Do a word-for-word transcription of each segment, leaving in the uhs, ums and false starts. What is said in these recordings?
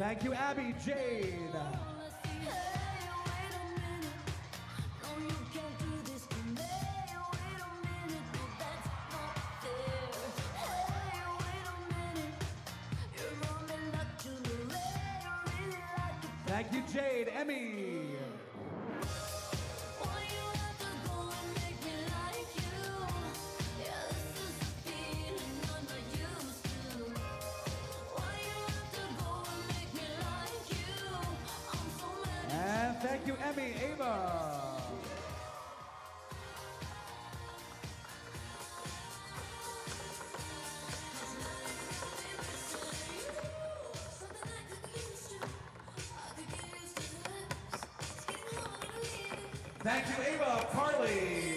Thank you, Abby Jade. Thank you, Jade. Emmy. And thank you, Emmy. Ava. Thank you, Ava. Carly.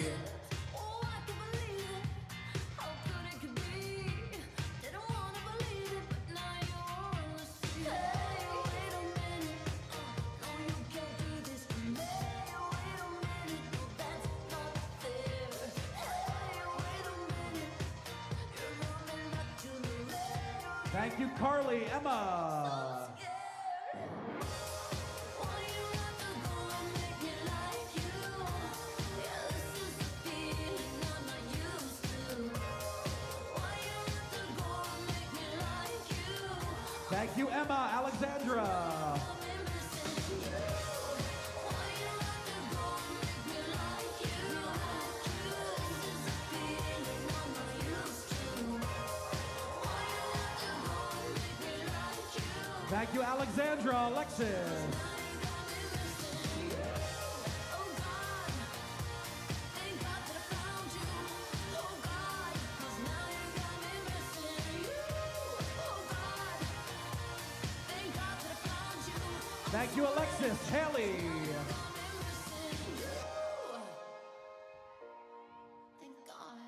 Thank you, Carly. Emma. Thank you, Emma. Alexandra. Thank you, Alexandra. Alexis. Thank you, Alexis. Haley. Thank God.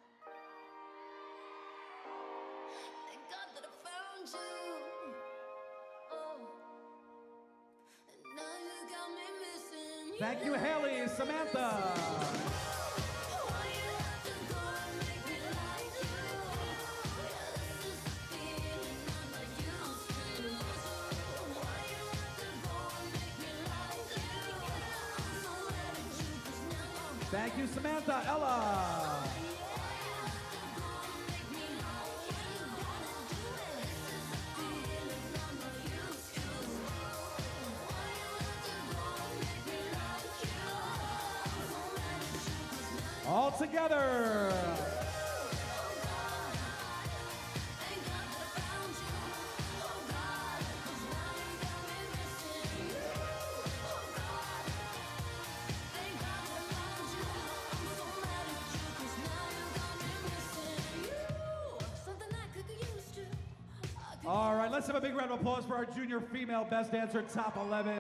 Thank God that I found you. Oh. And now you got me missing you. Thank you, Haley. Samantha. Thank you, Samantha. Ella. All together. All right, let's have a big round of applause for our junior female best dancer top eleven.